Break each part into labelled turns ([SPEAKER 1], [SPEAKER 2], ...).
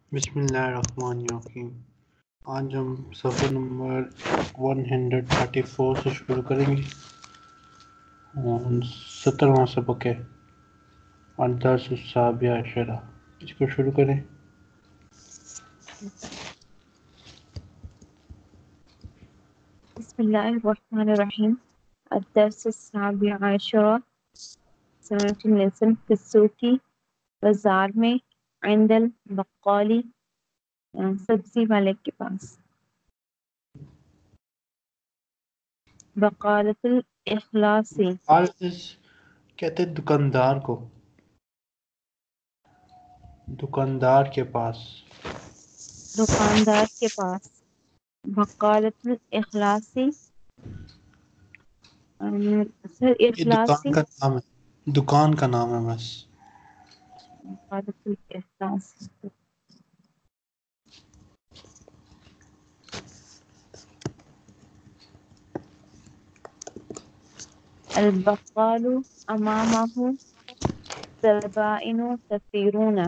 [SPEAKER 1] بسم اللہ الرحمن الرحیم۔ آج ہم صفحہ نمبر 134 سے شروع کریں گے۔ 17واں سبق ہے الدرس السابع عشرہ، اس کو شروع کریں۔
[SPEAKER 2] بسم اللہ الرحمن الرحیم۔ الدرس السابع عشرہ، 17 lesson فی السوق، بازار میں، عند البقالی، سبزی والے کے پاس۔ بقالۃ الاخلاصی،
[SPEAKER 1] آلس کہتے ہیں دکاندار کو، دکاندار کے پاس۔
[SPEAKER 2] دکاندار کے پاس۔ بقالۃ الاخلاصی، سر
[SPEAKER 1] یہ دکان
[SPEAKER 2] اخلاصی،
[SPEAKER 1] کا نام ہے، دکان کا نام ہے بس۔
[SPEAKER 2] بقالۃ الاخلاصی، البقال امامہ زبائن کثیرون،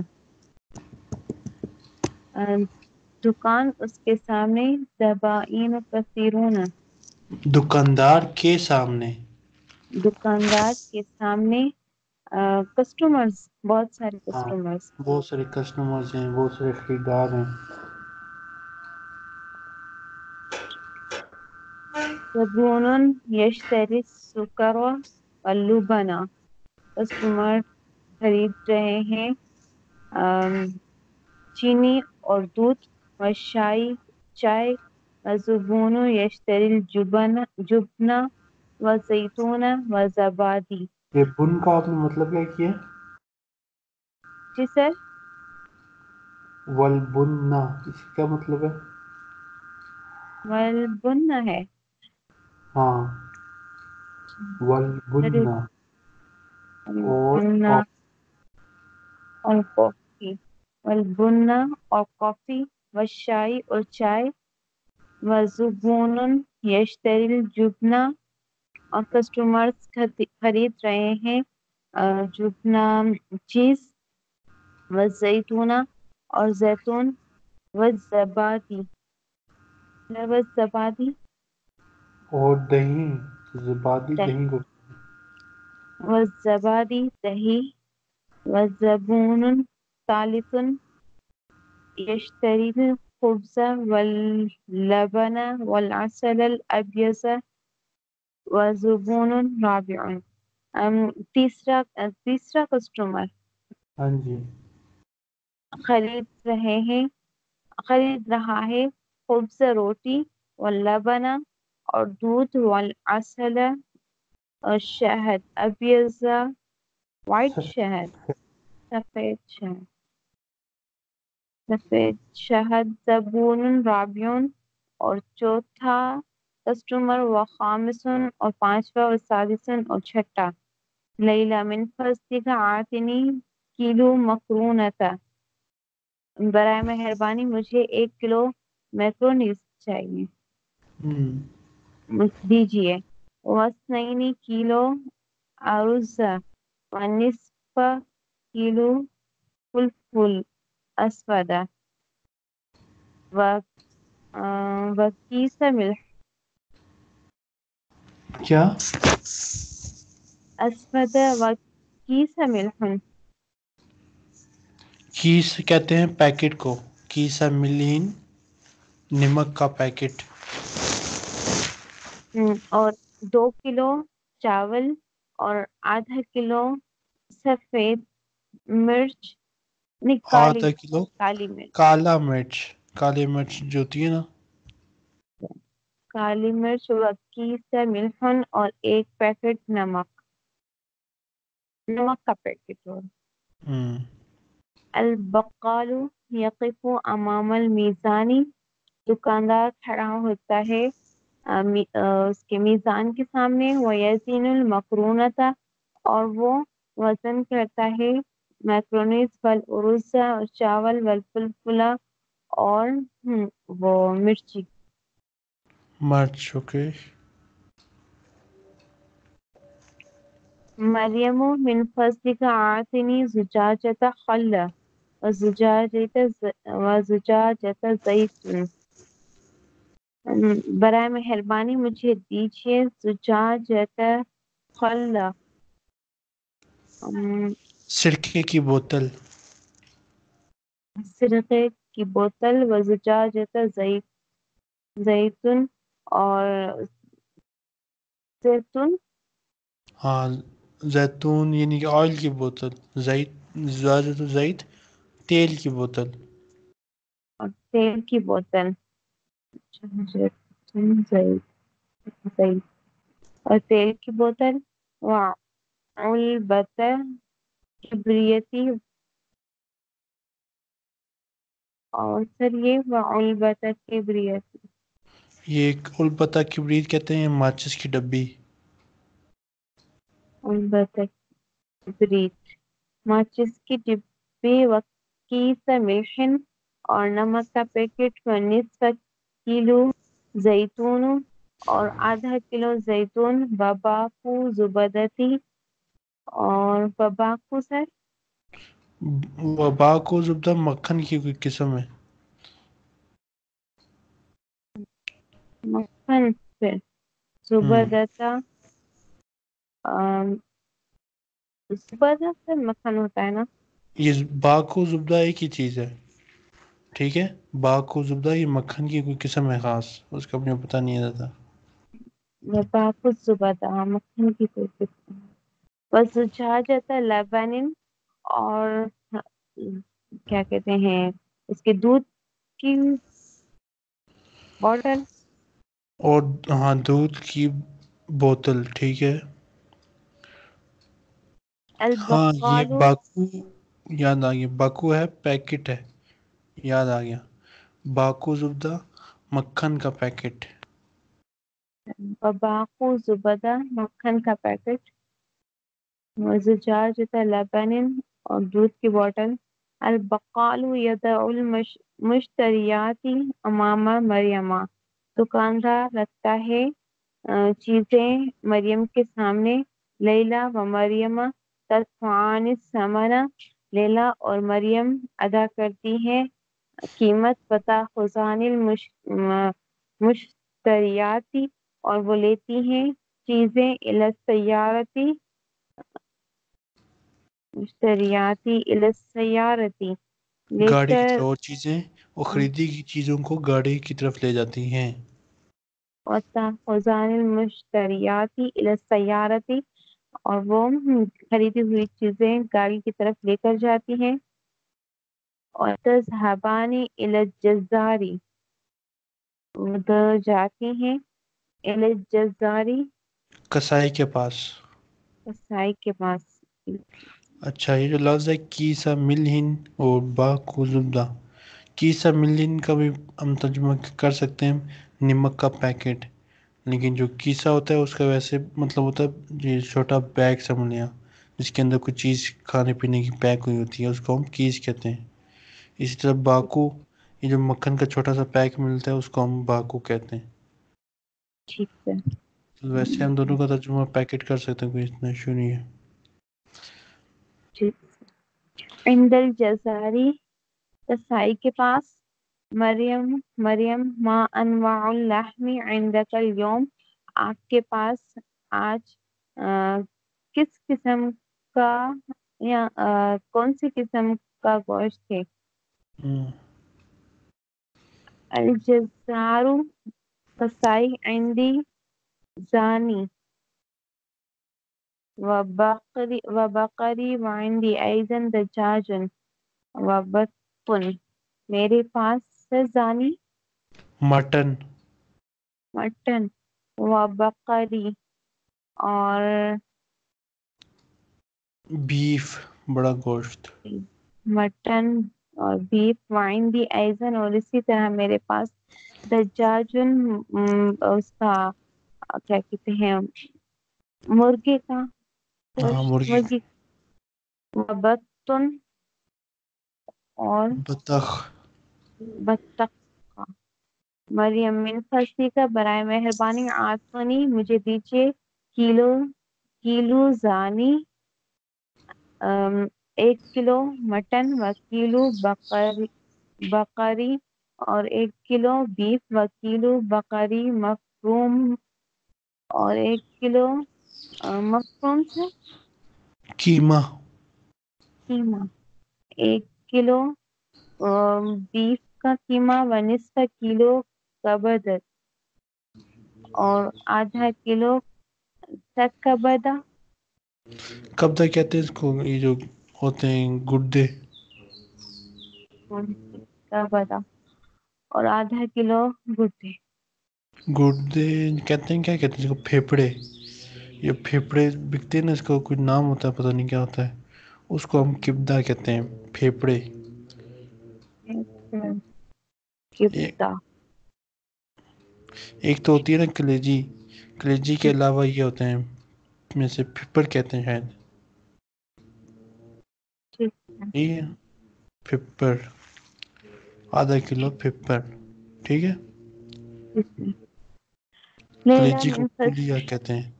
[SPEAKER 2] دکان اس کے سامنے، زبائن کثیرون،
[SPEAKER 1] دکاندار کے سامنے،
[SPEAKER 2] دکاندار کے سامنے، کسٹمرز، بہت سارے
[SPEAKER 1] ہاں
[SPEAKER 2] کسٹمرز۔
[SPEAKER 1] بہت سارے کسٹمرز ہیں، بہت سارے خریدار ہیں۔
[SPEAKER 2] زبون یشتری السکر واللبن، کسٹمر خرید رہے ہیں چینی اور دودھ، والشائی، چائے، وزبون یشتری الجبن والزیتون والزبادی۔
[SPEAKER 1] یہ بن کا آپ نے مطلب کیا کیا؟
[SPEAKER 2] جی سر،
[SPEAKER 1] والبنہ، اس کا کیا مطلب ہے؟
[SPEAKER 2] والبن ہے،
[SPEAKER 1] ہاں والبنہ اور
[SPEAKER 2] والبن اور کافی، والبن اور کافی، والشائی اور چائے، وزبون یشتری الجبن اور کسٹمرز خرید رہے ہیں جبنہ چیز، والزیتون اور زیتون، والزبادی، والزبادی
[SPEAKER 1] اور دہی، زبادی دہی کو۔
[SPEAKER 2] والزبادی دہی، والزبون ثالث یشتری الخبز واللبن والعسل الأبيض، وزبون رابع، تیسرا کسٹمر
[SPEAKER 1] ہاں جی،
[SPEAKER 2] خرید رہا ہے خبز روٹی، واللبن اور دودھ، والعسل اور شہد، ابیض وائٹ شہد، سفید شہد، زبون رابعون اور چوتھا کسٹمر، وخامسن اور پانچواں، وسادسن اور چھٹا، لیلہ من فضلک آتنی کلو مکرونتا، برائے مہربانی مجھے 1 کلو میکرونیز چاہیے، دیجیے۔ وسنین کلو ارز ونصف کلو فلفل اسود وکیس ملح
[SPEAKER 1] کیا؟
[SPEAKER 2] اسود وکیس ملح،
[SPEAKER 1] کیس کہتے ہیں پیکٹ کو، کیسا ملین، نمک کا پیکٹ۔
[SPEAKER 2] اور 2 کلو چاول اور آدھا کلو سفید مرچ،
[SPEAKER 1] آدھا کلو
[SPEAKER 2] کالی مرچ،
[SPEAKER 1] کالا مرچ، کالی مرچ جو ہوتی ہے نا۔
[SPEAKER 2] کالی مرچ، وکیس ملحن اور 1 پیکٹ نمک کا پیکٹ ہو۔ البقال یقف امام المیزانی، دکاندار کھڑا ہوتا ہے اس کے میزان کے سامنے، ویزین المکرونۃ اور وہ وزن کرتا ہے میکرونیز، والارز اور چاول، والفلفل اور وہ مرچی،
[SPEAKER 1] مرچ، اوکے۔
[SPEAKER 2] مریم من فضلک آتنی زجاجۃ خل، وزجاجة زیتون. برائے مہربانی مجھے دیجیے زجاجة خلا.
[SPEAKER 1] سرکے کی بوتل.
[SPEAKER 2] سرکے کی بوتل. وزجاجة زیتون اور زیتون.
[SPEAKER 1] ہاں زیتون یعنی کہ آئل کی بوتل. زیت زیت تیل کی بوتل.
[SPEAKER 2] اور تیل کی بوتل. زیتون زیت اور تیل کی بوتل. وعلبة کبریتی. اور سر یہ وعلبة کبریتی.
[SPEAKER 1] یہ ایک البتہ کبریت کہتے ہیں، ماچس کی ڈبی.
[SPEAKER 2] علبة کبریت ماچس کی ڈبی. وکیس ملح اور نمک کا پیکٹ. ونصف کلو زیتون اور آدھا کلو زیتون. وباقو زبدتی اور وباقو سر
[SPEAKER 1] وبا کو زبدہ مکھن کی کوئی قسم ہے.
[SPEAKER 2] مکھن سے. زبدتا زبدہ سے مکھن ہوتا ہے نا.
[SPEAKER 1] یہ باق و زبدہ ایک ہی چیز ہے، ٹھیک ہے. باق و زبدہ یہ مکھن کی کوئی قسم ہے خاص، اس کا اپنے پتہ نہیں رہتا.
[SPEAKER 2] وباقو زبدہ مکھن کی کوئی قسم. وزجاجة لبن اور کیا کہتے ہیں اس کے دودھ کی بوٹل.
[SPEAKER 1] اور ہاں دودھ کی بوتل، ٹھیک ہے. ہاں یہ
[SPEAKER 2] البقال.
[SPEAKER 1] باکو یاد آ گیا. باکو ہے پیکٹ ہے، یاد آ گیا. باکو زبدہ مکھن کا پیکٹ.
[SPEAKER 2] وباقو زبدہ مکھن کا پیکٹ. وزجاجة لبن اور دودھ کی بوٹل. البقال یدع المشتریات امام مریم. دکاندار رکھتا ہے چیزیں مریم کے سامنے. لیلا و مریم تدفعان الثمن. لیلا اور مریم ادا کرتی ہیں قیمت. وتأخذان المشتریات اور وہ لیتی ہیں چیزیں. الی السیارتی مشتریاتی الی السیارتی لے
[SPEAKER 1] گاڑی کی
[SPEAKER 2] کر.
[SPEAKER 1] طرف، اور چیزیں وہ خریدی کی چیزوں کو گاڑی کی طرف لے جاتی ہیں.
[SPEAKER 2] وتأخذان المشتریات الی السیارتی اور وہ خریدی ہوئی چیزیں گاڑی کی طرف لے کر جاتی ہیں. اور تذهبان الی الجزاری جاتی ہیں الی الجزاری
[SPEAKER 1] کسائی کے پاس.
[SPEAKER 2] کسائی کے پاس.
[SPEAKER 1] اچھا یہ جو لفظ ہے کیسا ملہن اور باکو زبدہ، کیسا ملہن کا بھی ہم ترجمہ کر سکتے ہیں نمک کا پیکٹ. لیکن جو کیسا ہوتا ہے اس کا ویسے مطلب ہوتا ہے یہ چھوٹا بیگ سمجھ لیا جس کے اندر کچھ چیز کھانے پینے کی پیک ہوئی ہوتی ہے، اس کو ہم کیس کہتے ہیں. اسی طرح باکو یہ جو مکھن کا چھوٹا سا پیک ملتا ہے اس کو ہم باکو کہتے ہیں.
[SPEAKER 2] ٹھیک ہے.
[SPEAKER 1] تو ویسے ہم دونوں کا ترجمہ پیکٹ کر سکتے ہیں، کوئی اتنا ایشو نہیں ہے.
[SPEAKER 2] ٹھیک. عند الجزاری کسائی کے پاس. مریم ما انواع اللحم عندك اليوم. آپ کے پاس آج کس قسم کا یا کون سی قسم کا گوشت ہے. الجزار کسائی. عندي زانی وبقری وعندي أيضا دجاج وبط. میرے پاس زانی
[SPEAKER 1] مٹن.
[SPEAKER 2] مٹن. وبقری اور
[SPEAKER 1] بیف بڑا گوشت.
[SPEAKER 2] مٹن اور بیف. وعندي أيضا اور اسی طرح میرے پاس دجاج اس کا کیا کہتے ہیں مرغے کا
[SPEAKER 1] ہاں
[SPEAKER 2] گوشت.
[SPEAKER 1] مرغی.
[SPEAKER 2] مرغی. وبطن اور
[SPEAKER 1] بطخ.
[SPEAKER 2] بطخ کا. مریم من فضلی کا برائے مہربانی. آسونی مجھے دیجیے. کلو زانی 1 کلو مٹن و کلو بقری اور 1 کلو بیف و کلو بقری مفروم اور 1 کلو مفروم سے
[SPEAKER 1] قیمہ
[SPEAKER 2] قیمہ 1 کلو بیف کا قیمہ و نصف کلو کبد اور آدھا کلو کبدہ
[SPEAKER 1] کبدہ کہتے ہیں اس کو، یہ جو ہوتے ہیں گردے.
[SPEAKER 2] کبدہ اور آدھا کلو گردے
[SPEAKER 1] گردے کہتے ہیں، کیا کہتے ہیں اس کو؟ پھیپھڑے. یہ پھیپھڑے بکتے ہیں نا، اس کا کوئی نام ہوتا ہے، پتہ نہیں کیا ہوتا ہے. اس کو ہم کبدہ کہتے ہیں، پھیپھڑے. ایک
[SPEAKER 2] کبدہ
[SPEAKER 1] ایک تو ہوتی ہے نا کلیجی. کلیجی کے علاوہ یہ ہوتے ہیں، میں سے پھپھڑ کہتے ہیں شاید.
[SPEAKER 2] ٹھیک
[SPEAKER 1] ٹھیک ہے، پھپھڑ. آدھا کلو پھپھڑ. ٹھیک ہے.
[SPEAKER 2] ہے لیلا
[SPEAKER 1] کلیجی کو
[SPEAKER 2] من
[SPEAKER 1] کلیا کہتے ہیں.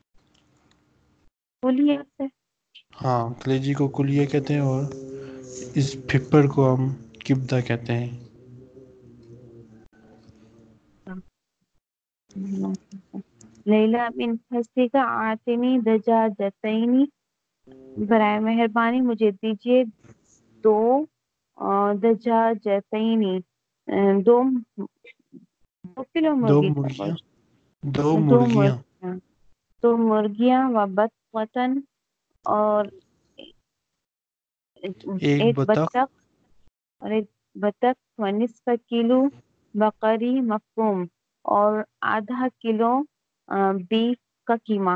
[SPEAKER 2] بولیے سے
[SPEAKER 1] ہاں، کلیجی کو کلیہ کہتے ہیں، اور اس پھپھڑ کو ہم کبدہ کہتے ہیں.
[SPEAKER 2] لیلا بن فصل کا آتنی دجاجتینی، برائے مہربانی مجھے دیجیے 2 دجاجتینی، 2 کلو
[SPEAKER 1] دو
[SPEAKER 2] مرغی کا
[SPEAKER 1] مرغیاں
[SPEAKER 2] گوشت،
[SPEAKER 1] دو
[SPEAKER 2] 2
[SPEAKER 1] مرغیاں
[SPEAKER 2] مرغیاں، 2 مرغیاں و بطن اور
[SPEAKER 1] ایک
[SPEAKER 2] ایک
[SPEAKER 1] بطخ.
[SPEAKER 2] بطخ اور ایک بطخ و نصف کلو بقری مفروم اور آدھا کلو بیف کا قیمہ.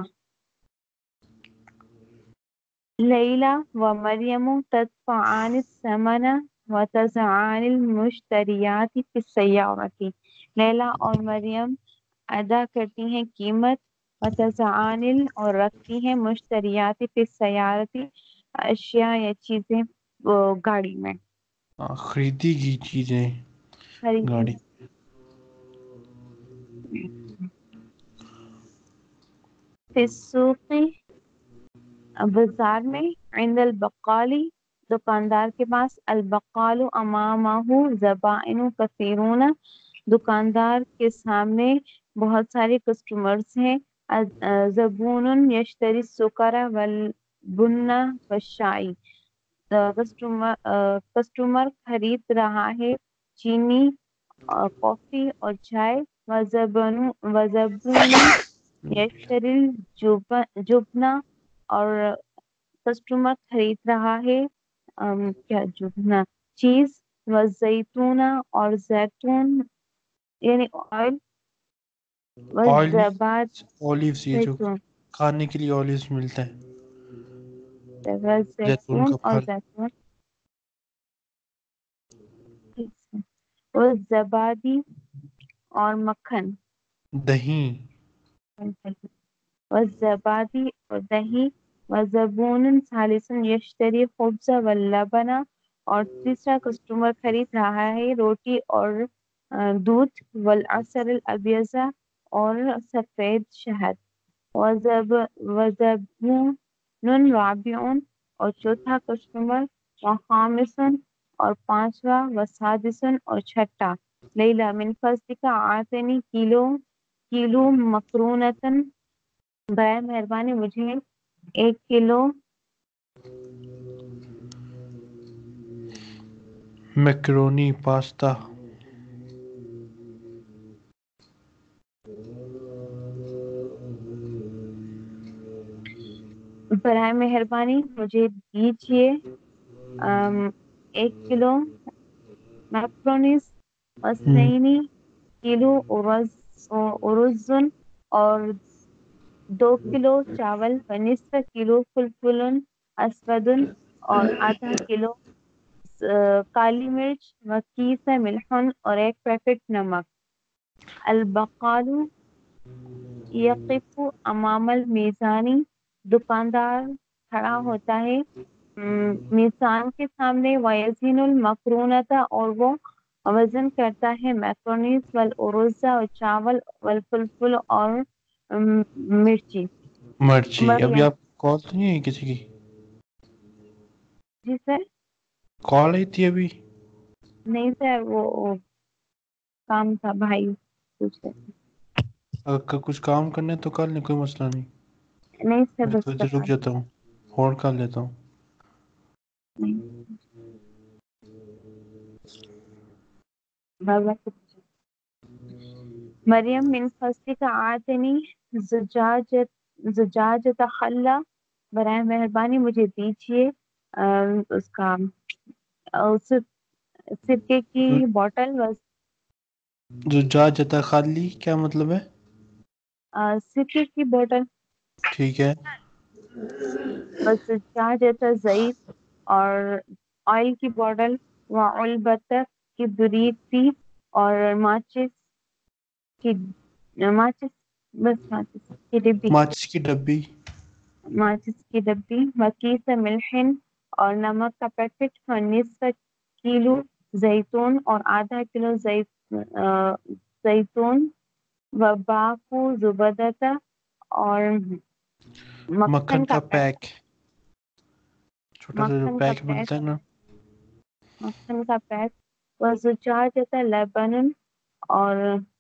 [SPEAKER 2] لیلا و مریم تدفعان الثمن و تزعان المشتریات فی السیارۃ، لیلا اور مریم ادا کرتی ہیں قیمت، و تزعان اور رکھتی ہیں مشتریات فی السیارۃ اشیاء یا چیزیں گاڑی میں.
[SPEAKER 1] خریدی کی چیزیں
[SPEAKER 2] خریدی
[SPEAKER 1] گاڑی.
[SPEAKER 2] فی السوق بازار میں، عند البقالی دکاندار کے پاس، البقال امامہ زبائن کثیرون دکاندار کے سامنے بہت سارے کسٹمرز ہیں. زبون یشتری السکر والبن والشائی، کسٹمر خرید رہا ہے چینی اور کافی اور چائے. وزبون یشتری الجبنہ اور کسٹمر خرید رہا ہے کیا جبنہ چیز. والزیتون اور زیتون یعنی آئل.
[SPEAKER 1] آئل
[SPEAKER 2] والزباد
[SPEAKER 1] اولیوز، یہ جو
[SPEAKER 2] زیتون
[SPEAKER 1] کھانے کے لیے اولیوز ملتا ہے، زیتون
[SPEAKER 2] والزیتون
[SPEAKER 1] کا
[SPEAKER 2] اور
[SPEAKER 1] پھل.
[SPEAKER 2] زیتون والزبادی اور مکھن.
[SPEAKER 1] دہی.
[SPEAKER 2] والزبادی اور دہی. وزبون ثالث یشتری خبز واللبن اور تیسرا کسٹمر خرید رہا ہے روٹی اور دودھ. والعسل الابیض اور سفید شہد. وزبون رابع اور چوتھا کسٹمر. وخامس اور پانچواں. وسادس اور چھٹا. لیلا من فضلک اعطنی کلو مکرونتن، برائے مہربانی مجھے 1 کلو
[SPEAKER 1] میکرونی، پاستا.
[SPEAKER 2] برائے مہربانی مجھے دیجیے 1 کلو میکرونیز، وسنینی کلو ارزن اور 2 کلو چاول. ونصف کلو فلفل اسود اور آدھا کلو کالی مرچ. وکیس ملحن اور 1 پیکٹ نمک. البقال یقف امام المیزانی، دکاندار کھڑا ہوتا ہے میزان کے سامنے. ویزن المقرونۃ اور وہ وزن کرتا ہے میکرونیز. والارز اور چاول. والفلفل اور مرچی.
[SPEAKER 1] مرچی. ابھی
[SPEAKER 2] مریم
[SPEAKER 1] آپ کال تو نہیں ہے کسی کی؟
[SPEAKER 2] جی سر.
[SPEAKER 1] کال آئی تھی ابھی.
[SPEAKER 2] نہیں سر وہ کام تھا بھائی پوچھ رہے تھے.
[SPEAKER 1] اگر کچھ کام کرنا ہے تو کر لیں, کوئی مسئلہ نہیں.
[SPEAKER 2] نہیں سر
[SPEAKER 1] میں تو
[SPEAKER 2] بس
[SPEAKER 1] ادھر
[SPEAKER 2] بتا
[SPEAKER 1] رک جاتا ہوں, ہولڈ کر لیتا ہوں.
[SPEAKER 2] نہیں بابا مریم من فضلک آتنی زجاجۃ خلا, برائے مہربانی مجھے دیجیے اس کا سرکے کی بوٹل.
[SPEAKER 1] جو جا جاتا خالی کیا مطلب ہے؟
[SPEAKER 2] سرکے کی بوٹل.
[SPEAKER 1] ٹھیک ہے.
[SPEAKER 2] بس زجاجۃ زیت, اور آئل کی بوٹل. وعلبۃ کی برید تھی, اور ماچس کی ماچس بس ماچس کی ڈبی.
[SPEAKER 1] ماچس کی ڈبی.
[SPEAKER 2] ماچس کی ڈبی. وکیس ملحن, اور نمک کا پیکٹ. اور نصف کلو زیتون, اور آدھا کلو زیتون. وباقو زبدت, اور
[SPEAKER 1] مکھن کا پیک, چھوٹا سا جو
[SPEAKER 2] مکھن کا
[SPEAKER 1] پیک
[SPEAKER 2] پیک.
[SPEAKER 1] ملتا ہے نا.
[SPEAKER 2] مکھن کا پیک. وزجاجۃ لبن, اور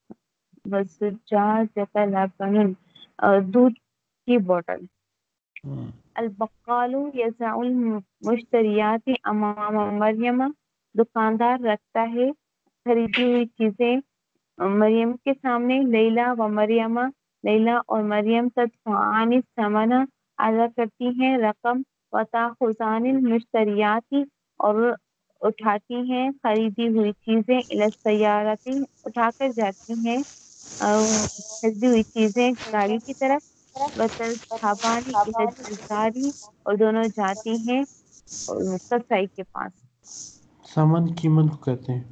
[SPEAKER 2] وزجاجۃ لبن, دودھ کی بوٹل. البقال یضع المشتریات امام مریم, دکاندار رکھتا ہے خریدی ہوئی چیزیں مریم کے سامنے. لیلا و مریم, لیلا اور مریم تدفعان الثمن, ادا کرتی ہیں رقم. وتاخذان المشتریات, اور اٹھاتی ہیں خریدی ہوئی چیزیں. الی السیارۃ, اٹھا کر جاتی ہیں خریدی ہوئی چیزیں گاڑی کی طرف. وتذهبان الی الجزار, اور دونوں جاتی ہیں کسائی کے پاس.
[SPEAKER 1] سمن قیمت کو کہتے ہیں.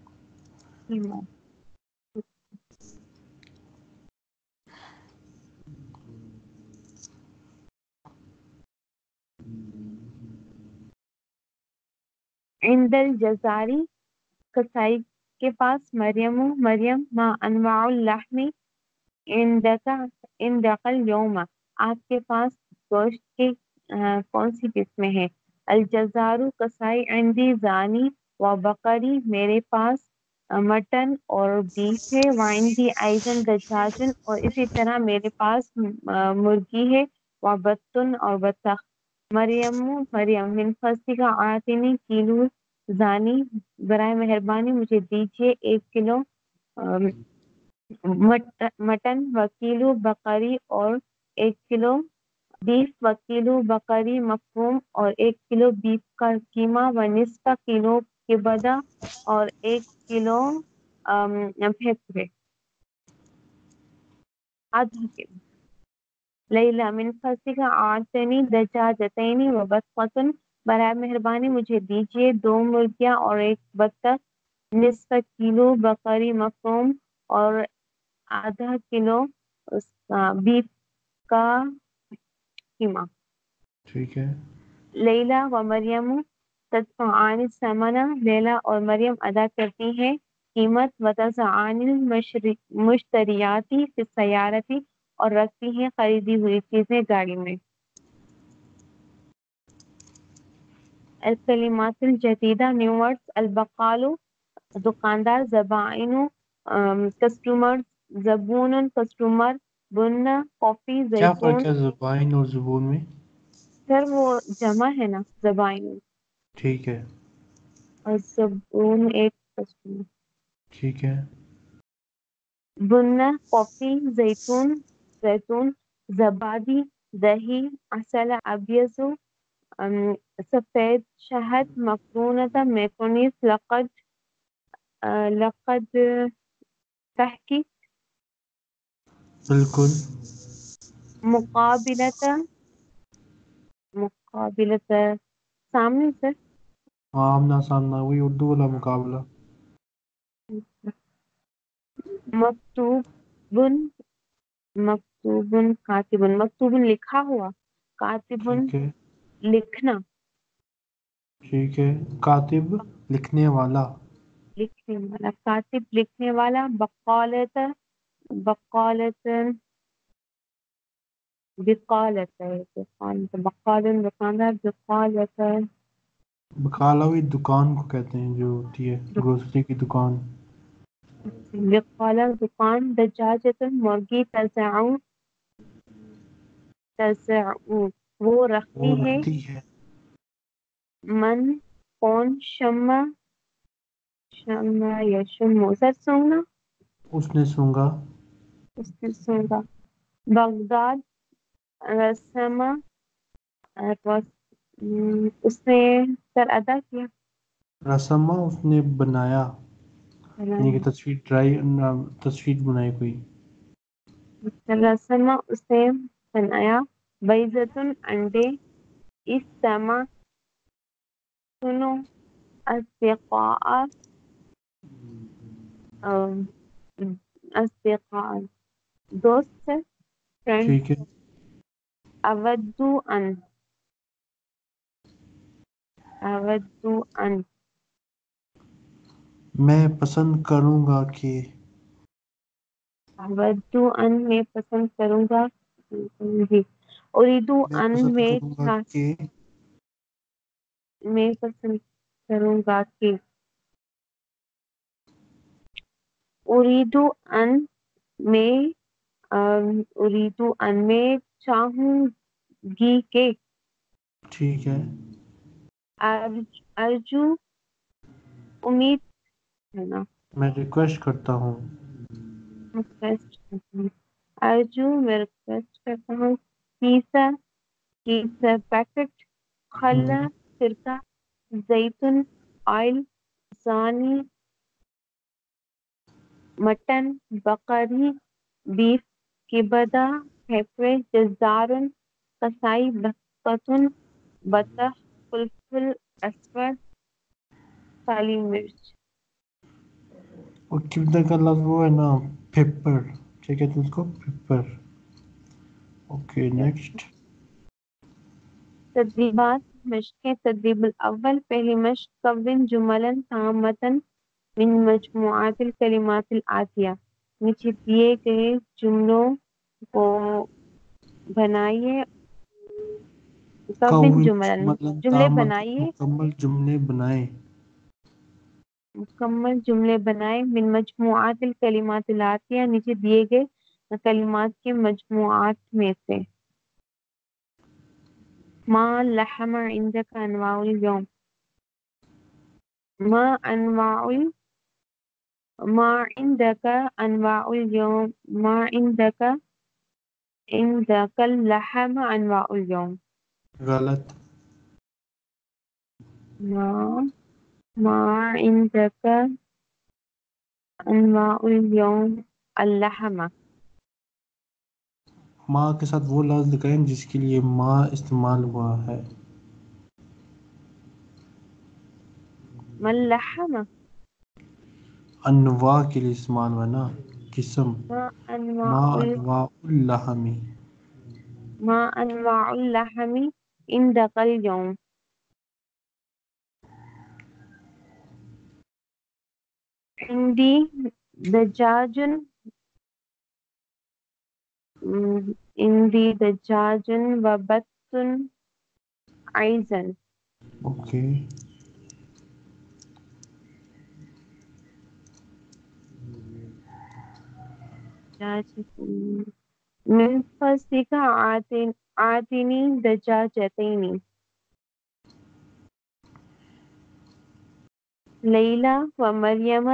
[SPEAKER 2] عند الجزاری, کسائی کے پاس. مریم ما انواع اللحم عندک اليوم, آپ کے پاس گوشت کی کون سی قسمیں ہیں. الجزار, کسائی. عندی زانی و بقری, میرے پاس مٹن اور بیف ہے. وعندی ایضا دجاج, اور اسی طرح میرے پاس مرغی ہے. وبطن, اور بطخ. مریم من فضلک آتنی کلو زانی, برائے مہربانی مجھے دیجیے 1 کلو مٹن. وکیلو بقری, اور 1 کلو بیف. وکیلو بقری مفروم, اور 1 کلو بیف کا قیمہ. ونصف کلو کبدہ, اور 1 کلو پھیپھڑے, آدھا کلو. لیلا من فضلک اعطنی دجاجتین وبطۃ, برائے مہربانی مجھے دیجیے 2 مرغیاں اور 1 بطخ. نصف کلو بقری مفروم, اور آدھا کلو اس کا بیف کا قیمہ.
[SPEAKER 1] ٹھیک ہے.
[SPEAKER 2] لیلا و مریم تدفعان الثمن, لیلا اور مریم ادا کرتی ہیں قیمت. وتضعان المشتریات فی السیارۃ, اور رکھتی ہیں خریدی ہوئی چیزیں گاڑی میں. الکلمات الجدیدہ, نیو ورڈز. البقال, دکاندار. زبائن, کسٹمر. زبون, کسٹمر. بن, کافی.
[SPEAKER 1] کیا فرق
[SPEAKER 2] زیتون.
[SPEAKER 1] ہے زبائن اور زبون میں؟
[SPEAKER 2] سر وہ جمع ہے نا زبائن,
[SPEAKER 1] ٹھیک ہے.
[SPEAKER 2] اور زبون ایک کسٹمر.
[SPEAKER 1] ٹھیک ہے.
[SPEAKER 2] بن, کافی. زیتون, زیتون. زبادی, دہی. عسل ابیض, سفید شہد. مفرونۃ, میکونیز. لقد تحقیق.
[SPEAKER 1] بالکل.
[SPEAKER 2] مقابلۃ, مقابلۃ سامنے سے.
[SPEAKER 1] آمنا سامنا, وہی اردو والا مقابلہ.
[SPEAKER 2] مکتوب, مکتوب. کاتب, مکتوب لکھا ہوا. کاتب
[SPEAKER 1] ٹھیک ہے.
[SPEAKER 2] لکھنا.
[SPEAKER 1] ٹھیک ہے. کاتب لکھنے والا.
[SPEAKER 2] لکھنے والا. کاتب لکھنے والا. بقالۃ, بقالۃ. بقالۃ, بقال. دکاندار. بقالۃ.
[SPEAKER 1] بقالا ہوئی دکان کو کہتے ہیں جو ہوتی ہے گروسری کی دکان.
[SPEAKER 2] بقالہ دکان، دجاجۃ مرغی، تزع وہ رکھتی
[SPEAKER 1] وہ
[SPEAKER 2] ہے،
[SPEAKER 1] رکھتی ہے.
[SPEAKER 2] من کون، شمع یشم سر سونگنا،
[SPEAKER 1] اس نے سونگا.
[SPEAKER 2] اس نے سونگا. بغداد رسمہ اس نے سر ادا کیا.
[SPEAKER 1] رسمہ اس نے بنایا، یعنی کہ تصویر بنائی کوئی.
[SPEAKER 2] رسمہ اس نے بنایا. بیضتن انڈے. استمع سنو. اصدقاء اصدقاء دوست، فرینڈ.
[SPEAKER 1] ٹھیک ہے.
[SPEAKER 2] اودو ان
[SPEAKER 1] میں پسند کروں گا کہ.
[SPEAKER 2] اودو ان میں پسند کروں گا. جی. اریدو
[SPEAKER 1] میں
[SPEAKER 2] ان
[SPEAKER 1] پسند کروں گا کہ.
[SPEAKER 2] میں پسند کروں گا کہ. اریدو ان میں اریدو ان میں چاہوں گی کہ.
[SPEAKER 1] ٹھیک ہے.
[SPEAKER 2] ارجو امید ہے نا.
[SPEAKER 1] میں ریکویسٹ کرتا ہوں.
[SPEAKER 2] ریکویسٹ کرتا ہوں. ارجو میں ریکویسٹ کرتا ہوں. کیسا پیکٹ. خلا
[SPEAKER 1] ہم،
[SPEAKER 2] سرکہ. زیتون آئل. ثانی مٹن. بقری بیف. کبدہ پھیپھڑے. جزار کسائی. بطن بطخ. فلفل اسود. کالی مرچ.
[SPEAKER 1] اور کبدہ کا لفظ وہ ہے نا پیپر، کیا کہتے ہیں اس کو، پیپر. Okay next.
[SPEAKER 2] تدریبات مشقیں. تدریب الاول پہلی مشق. کون جملا تامة من مجموعات الکلمات الآتیہ. نیچے دیے گئے جملوں کو بنائیے. کون
[SPEAKER 1] جملاً
[SPEAKER 2] جملے
[SPEAKER 1] تامۃ
[SPEAKER 2] بنائیے.
[SPEAKER 1] مکمل جملے بنائیں.
[SPEAKER 2] مکمل جملے بنائے. من مجموعات الکلمات الآتیہ نیچے دیے گئے کلمات کے مجموعات میں سے. ما لحم عندك انواع اليوم. ما انواع ما عندك انواع اليوم. ما عندك اللحم انواع اليوم.
[SPEAKER 1] غلط.
[SPEAKER 2] ما عندك انواع اليوم اللحم.
[SPEAKER 1] ماں کے ساتھ وہ لفظ لگائیں جس کے لیے ماں استعمال ہوا ہے.
[SPEAKER 2] ما اللحم.
[SPEAKER 1] انواع کے لیے استعمال ہوا نا، قسم.
[SPEAKER 2] ما انواع
[SPEAKER 1] ما انواع اللحم.
[SPEAKER 2] ما انواع اللحم عندك اليوم. عندي دجاج. عندي دجاج وبط أيضا.
[SPEAKER 1] اوکے.
[SPEAKER 2] من فضلك آتني دجاجتين. ليلى ومريم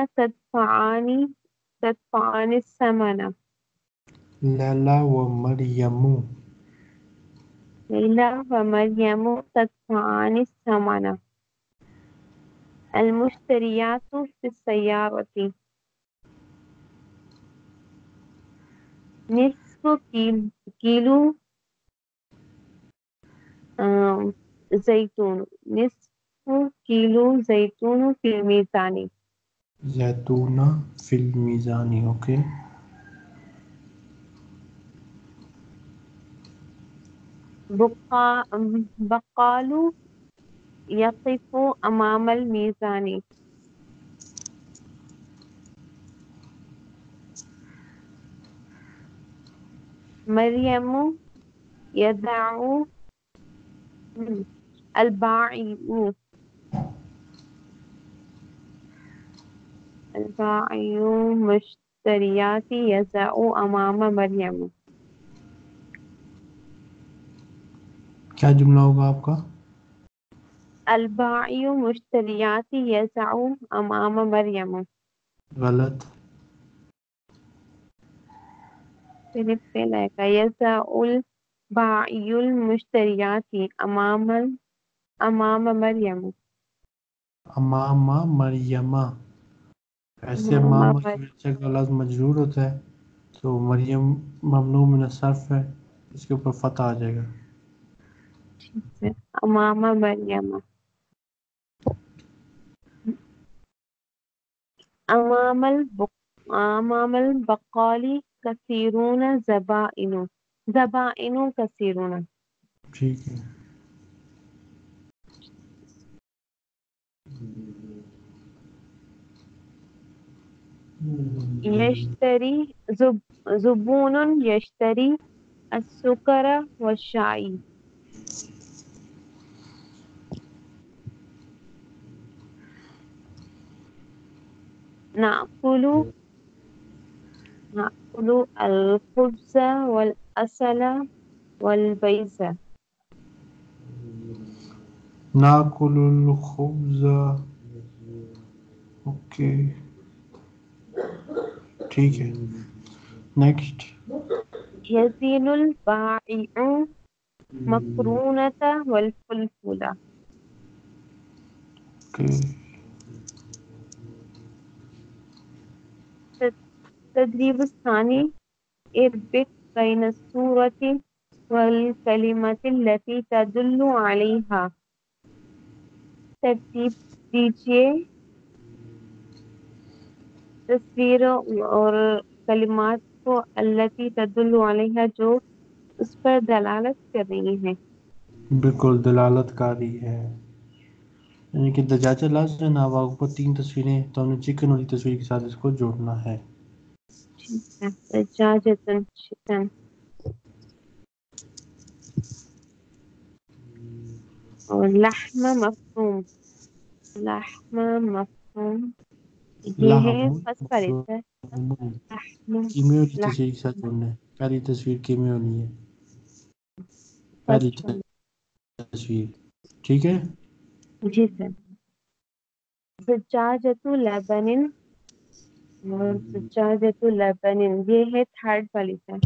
[SPEAKER 2] تدفعان الثمن.
[SPEAKER 1] لیلا و مریم.
[SPEAKER 2] ليلى ومريم تدفعان الثمن. المشتريات في السيارة. نصف كيلو زيتون. نصف كيلو زيتون في الميزان.
[SPEAKER 1] زیتون فی المیزان. اوکے.
[SPEAKER 2] بقال يقف أمام الميزان. مريم يدع البائع الباعي مشتريات يسع أمام مريم.
[SPEAKER 1] کیا جملہ ہوگا آپ کا؟
[SPEAKER 2] الباعي مشتريات يسع أمام مريم.
[SPEAKER 1] غلط.
[SPEAKER 2] صرف فعل آئے گا يسع الباعي المشتريات أمام مريم.
[SPEAKER 1] امام مریمہ. ایسے
[SPEAKER 2] أمام
[SPEAKER 1] امام کی
[SPEAKER 2] مريم.
[SPEAKER 1] وجہ سے اگر لفظ مجرور ہوتا ہے تو مریم ممنوع من الصرف ہے، اس کے اوپر فتح آ جائے گا.
[SPEAKER 2] أمام مريم. أمام البقال كثيرون زبائن كثيرون.
[SPEAKER 1] ٹھیک ہے.
[SPEAKER 2] يشتري زبون يشتري السكر والشاي. نأكل الخبز والعسل والبيض.
[SPEAKER 1] ناکل الخبز. اوکے ٹھیک ہے. نیکسٹ.
[SPEAKER 2] يزين البائع مكرونة والفلفل.
[SPEAKER 1] اوکے.
[SPEAKER 2] التدريب الثاني اربط بين الصورة والكلمة التي تدل عليها. ترتیب دیجیے تصویروں اور کلمات کو التي تدل علیہا جو اس پر دلالت کر رہی ہیں.
[SPEAKER 1] بالکل دلالت کاری ہے. یعنی کہ دجاجہ لفظ ہے نا، اب آپ کو 3 تصویریں تو ہم نے چکن والی تصویر کے ساتھ اس کو جوڑنا ہے.
[SPEAKER 2] ٹھیک ہے. دجاجتن چکن اور لحم مفروم. لحم مفروم یہ ہے
[SPEAKER 1] لحم
[SPEAKER 2] فرسٹ والی ہے.
[SPEAKER 1] مفروم.
[SPEAKER 2] لحم
[SPEAKER 1] کیمے والی تصویر کے ساتھ
[SPEAKER 2] لحم
[SPEAKER 1] جوڑنا ہے. پہلی تصویر کیمے ہونی ہے. پہلی
[SPEAKER 2] فرسٹ والی.
[SPEAKER 1] تصویر ٹھیک ہے.
[SPEAKER 2] جی سر. زجاجت لبن اور زجاجت لبن یہ ہے تھرڈ والی ہے.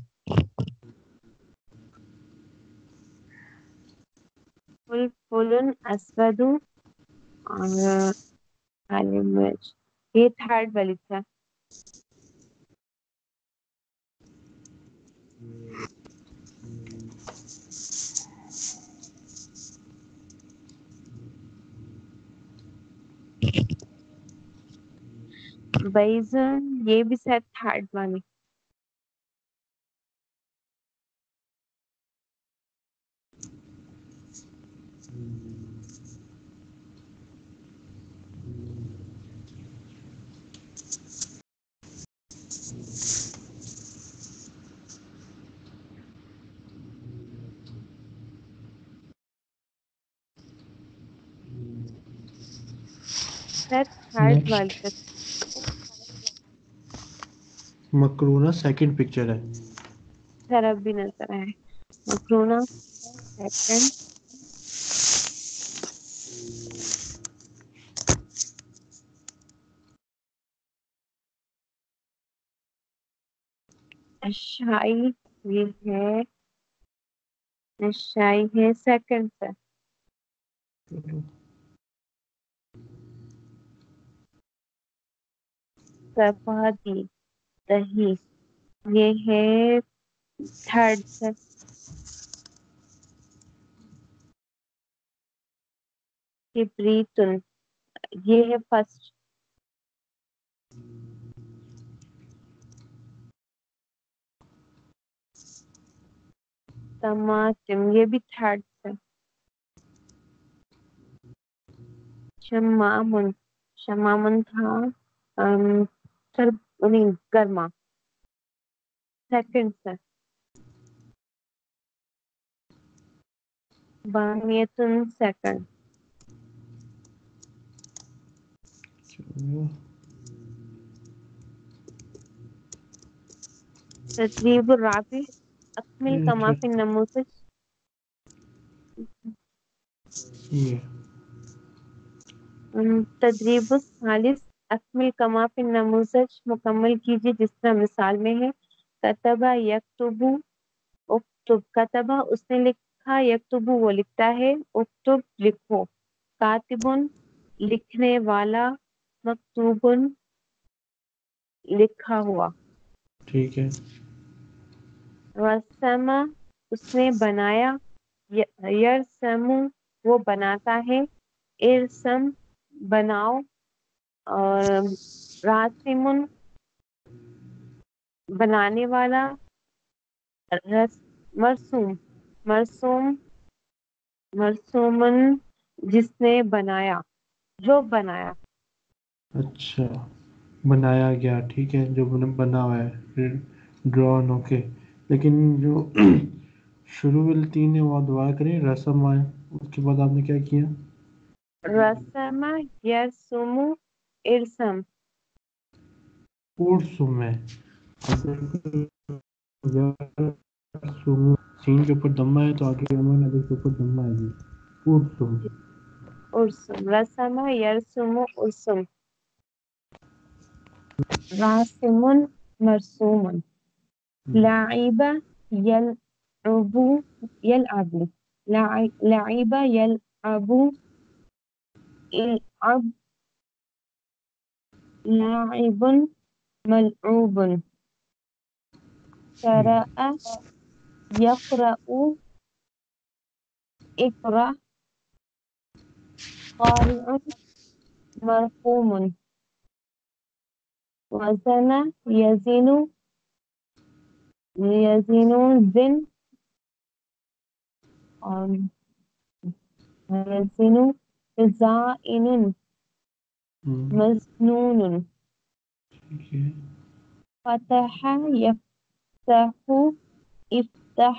[SPEAKER 2] فلفل اسود اور کالی مرچ یہ تھرڈ والی تھا. بیزن یہ بھی شاید تھرڈ والی. شاید تھرڈ والی
[SPEAKER 1] نیکسٹ.
[SPEAKER 2] تھا.
[SPEAKER 1] مکرونہ سیکنڈ پکچر ہے.
[SPEAKER 2] طرف بھی نظر آئے. مکرونا سیکنڈ. اشائی یہ ہے. اشائی ہے سیکنڈ سے. صفادی دہی یہ ہے تھرڈ سے. کبریتن یہ ہے فرسٹ. ٹماٹم یہ بھی تھرڈ سے. شمامن شمامن تھا نہیں گرما سیکنڈ سے. بامیتن سیکنڈ. تدریب الرابع اکمل کما فی النموذج
[SPEAKER 1] یہ
[SPEAKER 2] تدریب الثالث اکمل کما فی النموذج مکمل کیجیے جس طرح مثال میں ہے کتبہ یکتبو اکتب کتبہ اس نے لکھا یکتبو وہ لکھتا ہے اکتب لکھو کاتبن لکھنے والا مکتوبن لکھا ہوا
[SPEAKER 1] ٹھیک ہے.
[SPEAKER 2] رسمہ اس نے بنایا یرسم وہ بناتا ہے ارسم بناؤ اور راسمن بنانے والا مرسوم مرسوم مرسومن جس نے بنایا جو بنایا
[SPEAKER 1] اچھا بنایا گیا ٹھیک ہے جو بنا ہوا ہے پھر ڈرون اوکے لیکن جو شروع والی تین ہے وہ دوبارہ کریں رسم آئے اس کے بعد آپ نے کیا کیا
[SPEAKER 2] رسم یرسم ارسم
[SPEAKER 1] ارسم ہے سین کے اوپر دمہ ہے تو آگے امن ادھر کے اوپر دمہ ہے جی ارسم
[SPEAKER 2] ارسم رسم یرسم ارسم راسم مرسوم لعب يلعب يلعب لعب يلعب العب لاعب ملعوب قرأ يقرأ اقرأ قارئ مرقوم وزن يزن يزن زن يزن زائن مزنون
[SPEAKER 1] ٹھیک ہے
[SPEAKER 2] فتح يفتح افتح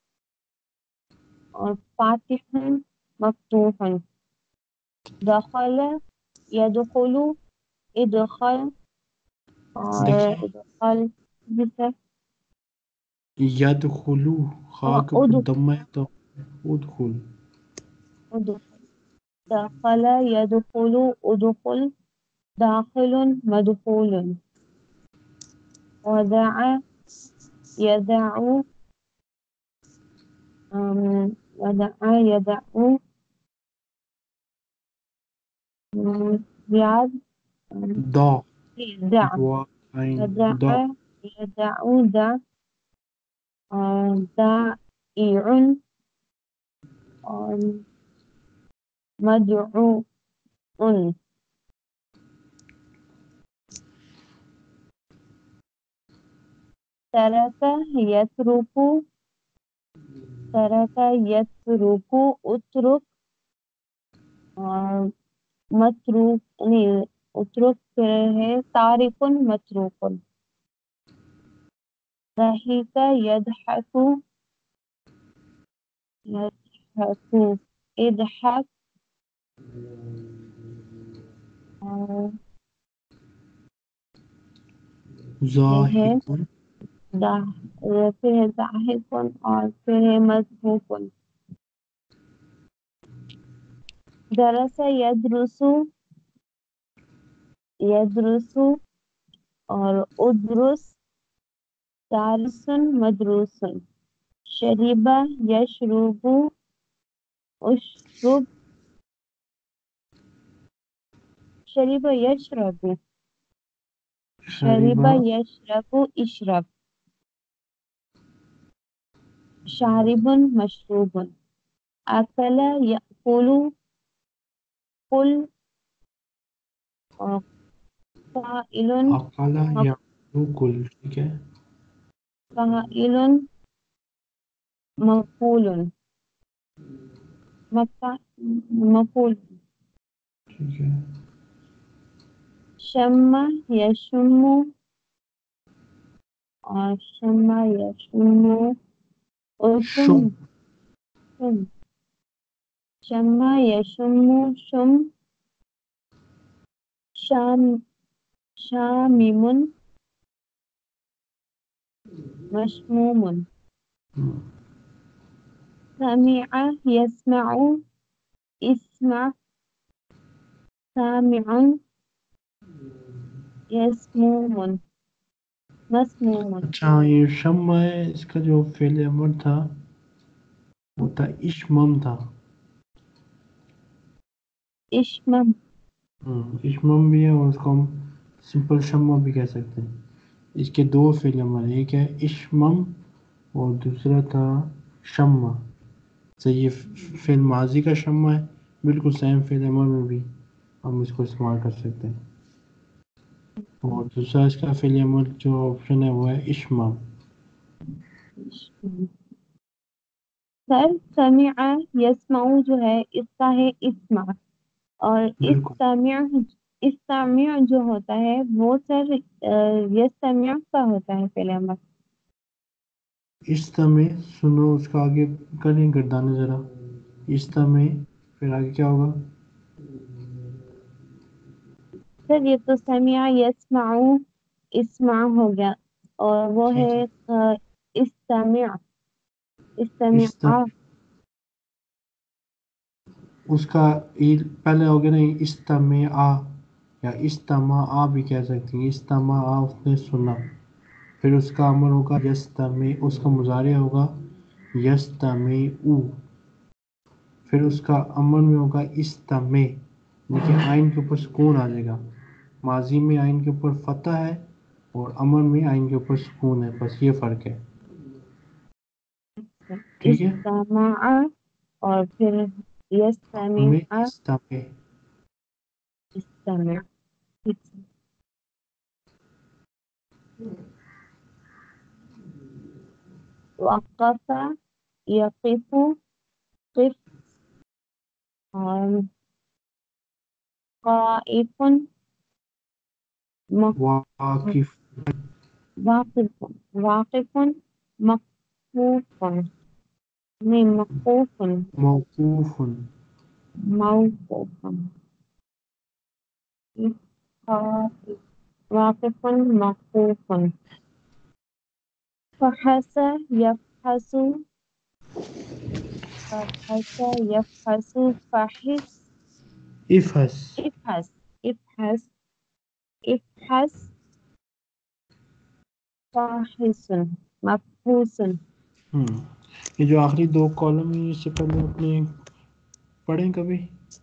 [SPEAKER 2] اور فاتح مفتوح دخل يدخل ادخل اور
[SPEAKER 1] دیکھیے
[SPEAKER 2] ادخل جسے
[SPEAKER 1] یدخلو خا کے اوپر دمہ ہے تو ادخل
[SPEAKER 2] دخل يدخل ادخل داخل مدخول ودع يدع ودع يدع زياد
[SPEAKER 1] دا
[SPEAKER 2] دع
[SPEAKER 1] دعا عین
[SPEAKER 2] يدع
[SPEAKER 1] دا
[SPEAKER 2] يدع دع دائع مدعو ترك يترك ترك يترك اترك متروک نہیں اترک ہے تارک متروک ضحك يضحك يضحك اضحك یہ
[SPEAKER 1] ضاحک
[SPEAKER 2] ہے پھر ہے ضاحک اور پھر ہے مضحوک درس يدرس يدرس اور ادرس دارس مدروس شرب يشرب اشرب شرب يشرب شرب
[SPEAKER 1] شربا
[SPEAKER 2] يشرب اشرب شارب مشروب اکل یأکل قل قائل
[SPEAKER 1] اقلا یا کل ٹھیک ہے
[SPEAKER 2] قائل مقول مقول
[SPEAKER 1] ٹھیک ہے
[SPEAKER 2] شم یشم اور شم یشم اور
[SPEAKER 1] شم
[SPEAKER 2] شم یشم شم شام شامم مشموم.
[SPEAKER 1] ہم،
[SPEAKER 2] سمع يسمع اسمع سامع يسموم مسموم.
[SPEAKER 1] اچھا یہ شمع ہے، اس کا جو فعل امر تھا وہ تھا اشمم تھا.
[SPEAKER 2] اشمم.
[SPEAKER 1] اشمم بھی ہے اور اس کو ہم سمپل شمع بھی کہہ سکتے ہیں. اس کے دو فعل امر ہیں، ایک ہے اشمم اور دوسرا تھا شمع. تو یہ فعل ماضی کا شمع ہے، بالکل سیم فعل امر میں بھی ہم اس کو استعمال کر سکتے ہیں. اور دوسرا اس کا فعل امر جو آپشن ہے وہ ہے اشمم.
[SPEAKER 2] سر سمع یسمع جو ہے اس کا ہے اسمع، اور
[SPEAKER 1] بالکل
[SPEAKER 2] استمع جو ہوتا ہے وہ سر یستمع کا ہوتا ہے پہلے امر.
[SPEAKER 1] استمع سنو، اس کا آگے کریں گردانے ذرا. استمع پھر آگے کیا ہوگا؟
[SPEAKER 2] سر یہ تو سمع یسمع اسمع ہو گیا، اور وہ ہے
[SPEAKER 1] ٹھیک ہے.
[SPEAKER 2] استمع استمع.
[SPEAKER 1] اس کا پہلے ہو گیا نا استمع، یا استمع بھی کہہ سکتے ہیں. استمع اس نے سنا، پھر اس کا امر ہوگا یستمع، اس کا مضارع ہوگا یستمع، پھر اس کا امر میں ہوگا استمع، لیکن آئین کے اوپر سکون آ جائے گا. ماضی میں آئین کے اوپر فتح ہے اور امر میں آئین کے اوپر سکون ہے، بس یہ فرق ہے. ٹھیک ہے.
[SPEAKER 2] استمع اور پھر
[SPEAKER 1] میں
[SPEAKER 2] یستمع.
[SPEAKER 1] استمع.
[SPEAKER 2] استمع. وقف يقف قف قائف
[SPEAKER 1] واقف.
[SPEAKER 2] واقف واقف مقفوف نہیں مقفوف
[SPEAKER 1] موقوف.
[SPEAKER 2] موقوف. واقف مقفوف. فحس يفحس فحس يفحس فحس.
[SPEAKER 1] افحص.
[SPEAKER 2] افحس افحس افحس فاحس مفحوس.
[SPEAKER 1] یہ جو آخری دو کالم ہیں اس سے پہلے اپنے پڑھیں کبھی.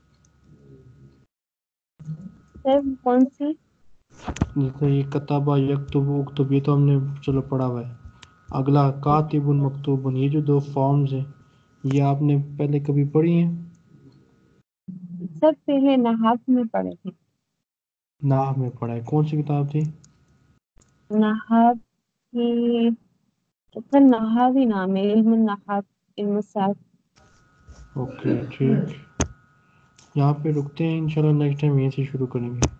[SPEAKER 2] سر کون سی؟
[SPEAKER 1] جیسے یہ کتابہ یکتب اکتب، یہ تو ہم نے چلو پڑھا ہوا ہے. اگلا کاتب مکتوب، یہ جو دو فارمز ہیں یہ آپ نے پہلے کبھی پڑھی ہیں؟
[SPEAKER 2] سب پہلے نحاف میں پڑھے تھے.
[SPEAKER 1] نحو میں پڑھا ہے. کون سی کتاب تھی؟
[SPEAKER 2] نحاف کی سر نحاف ہی نام ہے، علم النحاف علم الصرف.
[SPEAKER 1] اوکے ٹھیک. یہاں پہ رکتے ہیں، انشاءاللہ نیکسٹ ٹائم یہیں سے شروع کریں گے.